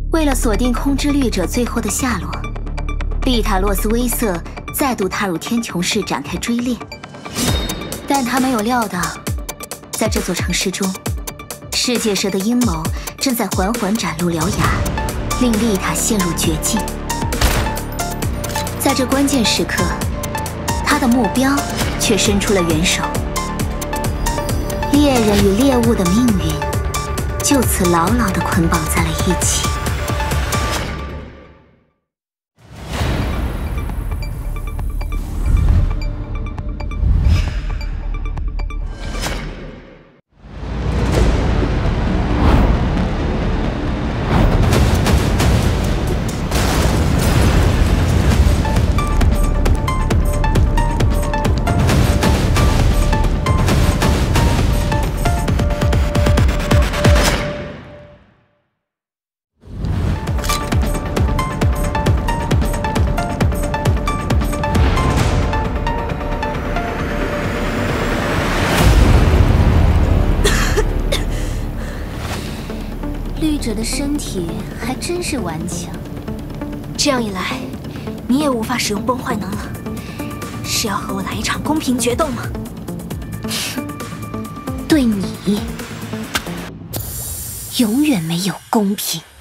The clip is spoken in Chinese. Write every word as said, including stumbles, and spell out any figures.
为了锁定空之律者最后的下落，丽塔洛斯威瑟再度踏入天穹市展开追猎。但他没有料到，在这座城市中，世界蛇的阴谋正在缓缓展露獠牙，令丽塔陷入绝境。在这关键时刻，他的目标却伸出了援手。猎人与猎物的命运就此牢牢地捆绑在了一起。 律者的身体还真是顽强， 这样一来，你也无法使用崩坏能了。是要和我来一场公平决斗吗？ 对你，永远没有公平。